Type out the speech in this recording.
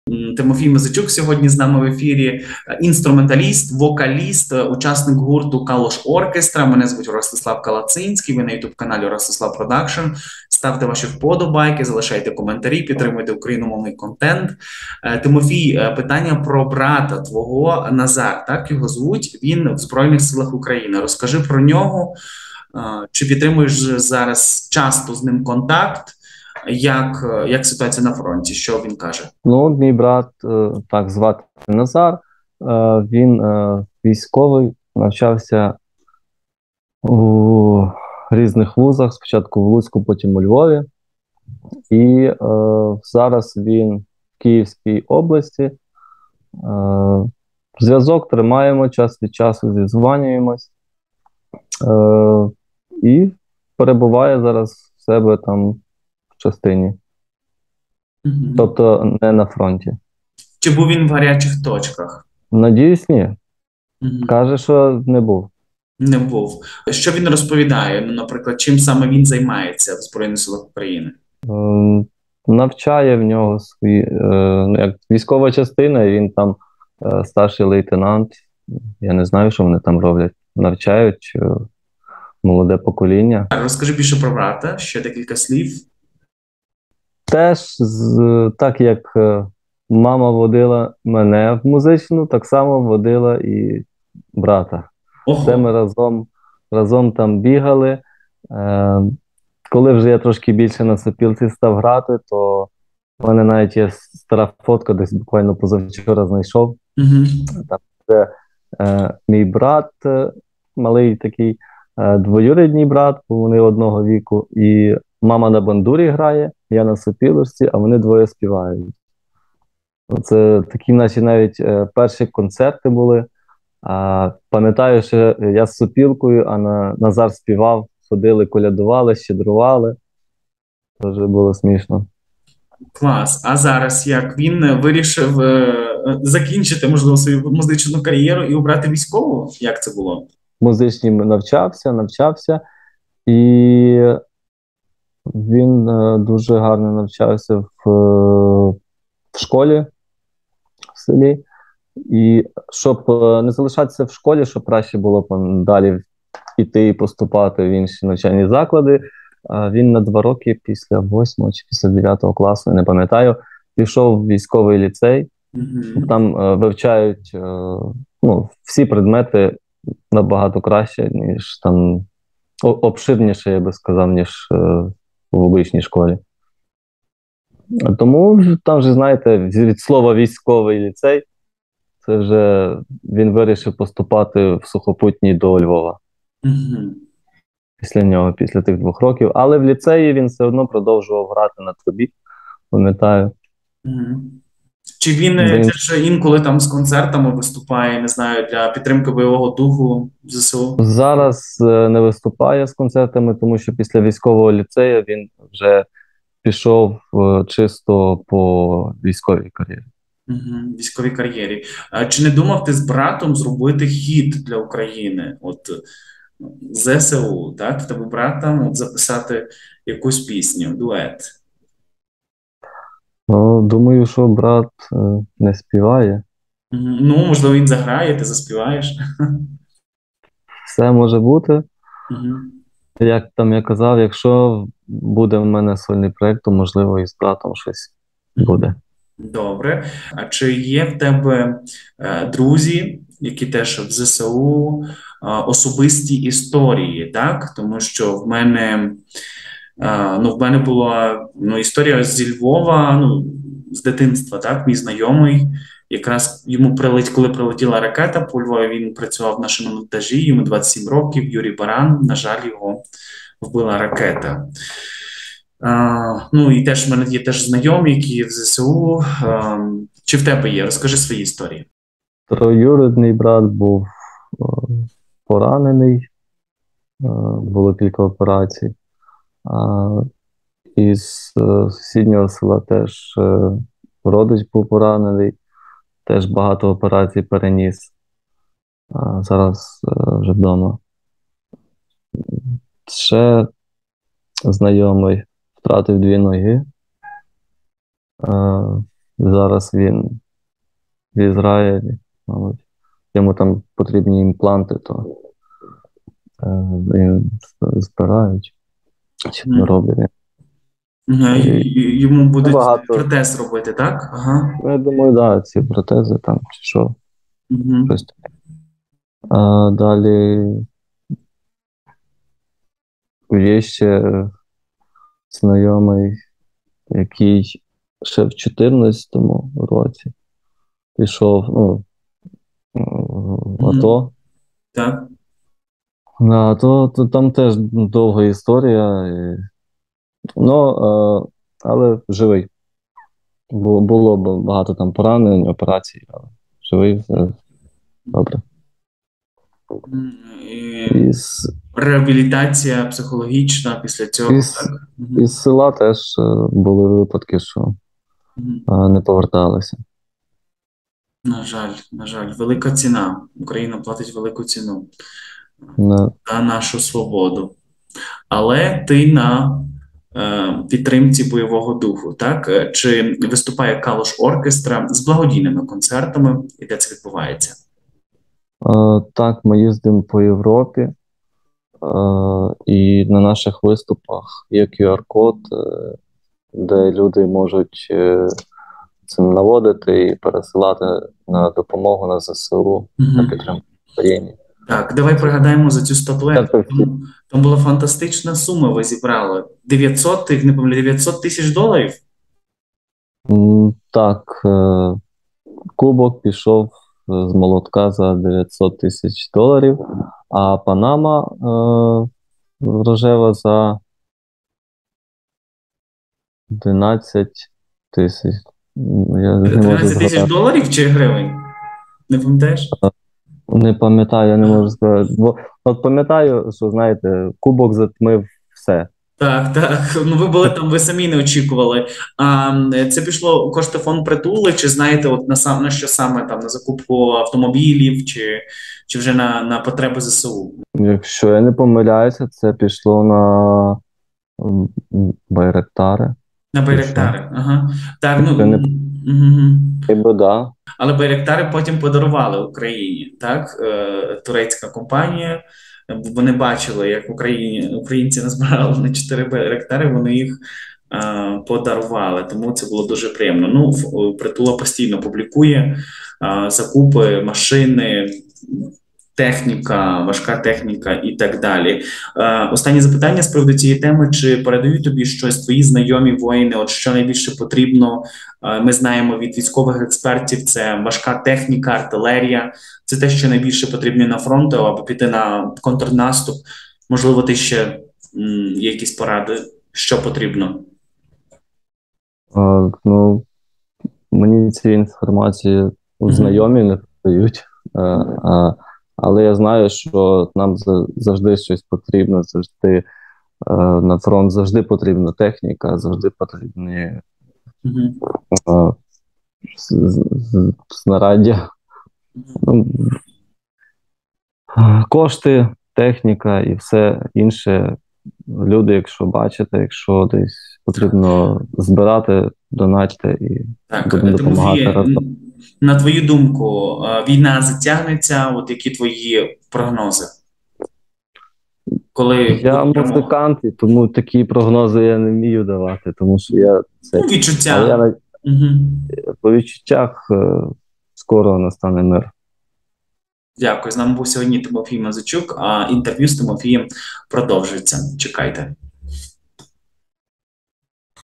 Тимофій Мезичук сьогодні з нами в ефірі. Інструменталіст, вокаліст, учасник гурту Калош Оркестра. Мене звуть Ростислав Калацинський. Ви на ютуб-каналі Ростислав Продакшн. Ставте ваші вподобайки, залишайте коментарі, підтримуйте україномовний контент. Тимофій, питання про брата твого Назар, так його звуть. Він в Збройних силах України. Розкажи про нього. Чи підтримуєш зараз часто з ним контакт? Як ситуація на фронті? Що він каже? Ну, мій брат, так звати Назар, він військовий, навчався у різних вузах, спочатку в Луцьку, потім у Львові. І зараз він в Київській області. Зв'язок тримаємо, час від часу зідзвонюємось. І перебуває зараз в себе там в частині. Тобто не на фронті. Чи був він в гарячих точках? Надіюсь, ні. Каже, що не був. Не був. Що він розповідає? Ну, наприклад, чим саме він займається в Збройних силах України? Навчає в нього свої, як військова частина, і він там старший лейтенант. Я не знаю, що вони там роблять. Навчають молоде покоління. Розкажи більше про брата, ще декілька слів. Теж, так як мама водила мене в музичну, так само водила і брата. Це ми разом там бігали. Коли вже я трошки більше на сопілці став грати, то в мене навіть є стара фотка, десь буквально позавчора знайшов. Там це мій брат, малий такий, двоюрідний брат, бо вони одного віку, і мама на бандурі грає, я на сопілочці, а вони двоє співають. Це такі наші навіть перші концерти були. Пам'ятаю, що я з сопілкою, а Назар співав, ходили, колядували, щедрували. Це вже було смішно. Клас. А зараз як? Він вирішив закінчити, можливо, свою музичну кар'єру і обрати військову? Як це було? Музичній навчався, і він дуже гарно навчався в школі в селі. І щоб не залишатися в школі, щоб краще було далі йти і поступати в інші навчальні заклади, він на 2 роки після 8 чи після 9 класу, не пам'ятаю, пішов в військовий ліцей. Там вивчають всі предмети набагато краще, ніж там, обширніше, я би сказав, ніж в обичній школі. Тому там вже, знаєте, від слова «військовий ліцей», це вже він вирішив поступати в сухопутній до Львова. Після нього, після тих 2 років. Але в ліцеї він все одно продовжував грати на трубі, пам'ятаю. Чи він теж інколи там з концертами виступає, не знаю, для підтримки бойового духу ЗСУ? Зараз не виступає з концертами, тому що після військового ліцею він вже пішов чисто по військовій кар'єрі. Військовій кар'єрі. Чи не думав ти з братом зробити хіт для України? От ЗСУ, так? В тебе братом записати якусь пісню, дует? Ну, думаю, що брат не співає. Ну, можливо, він заграє, ти заспіваєш. Все може бути. Як там я казав, якщо буде в мене сольний проєкт, то, можливо, і з братом щось буде. Добре. А чи є в тебе друзі, які теж в ЗСУ, особисті історії, так? Тому що в мене була історія зі Львова, з дитинства, так? Мій знайомий, якраз йому коли прилетіла ракета по Львові, він працював на шиномонтажі, йому 27 років, Юрій Баран, на жаль, його вбила ракета. І теж в мене є теж знайомі, які в ЗСУ. Чи в тебе є? Розкажи свої історії. Троюрідний брат був поранений, було кілька операцій. Із сусіднього села теж родич був поранений, теж багато операцій переніс. Зараз вже вдома. Ще знайомий втратив 2 ноги. Зараз він в Ізраїлі, мабуть. Йому там потрібні імпланти, то він збирають, чи не роблять. Йому будуть багато. протез робити, так? Ага. Я думаю, так, ці протези там, чи що. Щось таке. А далі є ще знайомий, який ще в 14-му році пішов, в АТО. Так. То там теж довга історія. Але живий. Було багато там поранень, операцій, але живий, все добре. Реабілітація психологічна після цього, так? Із села теж були випадки, що не поверталися. На жаль, велика ціна. Україна платить велику ціну за нашу свободу. Але ти на підтримці бойового духу, так? Чи виступає Калош Оркестра з благодійними концертами, і де це відбувається? Так, ми їздимо по Європі, і на наших виступах є QR-код, де люди можуть цим наводити і пересилати на допомогу на ЗСУ, на підтримку України. Так, давай пригадаємо за цю статуетку. Там була фантастична сума, ви зібрали. 900 тисяч доларів? Так, кубок пішов з молотка за 900 тисяч доларів, а Панама рожева за 12 тисяч. 12 тисяч доларів чи гривень? Не пам'ятаєш? Не пам'ятаю, я не можу сказати. От пам'ятаю, що, знаєте, кубок затмив все. Так. Ви були там, ви самі не очікували. Це пішло кошти фонд «Притули», чи знаєте, от на що саме, там, на закупку автомобілів, чи вже на потреби ЗСУ? Якщо я не помиляюся, це пішло на Байрактари. На Байрактари, ага. Так, да. Але Байрактари потім подарували Україні, так? Турецька компанія. Вони бачили, як українці назбирали на 4 Байрактари, вони їх подарували. Тому це було дуже приємно. Притула постійно публікує закупи, машини, техніка, важка техніка і так далі. Останнє запитання з приводу цієї теми. Чи передають тобі щось твої знайомі воїни? От що найбільше потрібно? Ми знаємо від військових експертів, це важка техніка, артилерія. Це те, що найбільше потрібно на фронту, або піти на контрнаступ. Можливо, ти ще є якісь поради, що потрібно? Мені ці інформації знайомі не подають. Але я знаю, що нам завжди щось потрібно, завжди на фронт завжди потрібна техніка, завжди потрібні знаряддя, кошти, техніка і все інше. Люди, якщо бачите, якщо десь потрібно збирати, донатьте і будемо допомагати разом. На твою думку, війна затягнеться? От які твої прогнози? Я музикант, і тому такі прогнози я не вмію давати, тому що я відчуття. По відчуттях скоро настане мир. Дякую. З нами був сьогодні Тимофій Мазичук, а інтерв'ю з Тимофієм продовжується. Чекайте.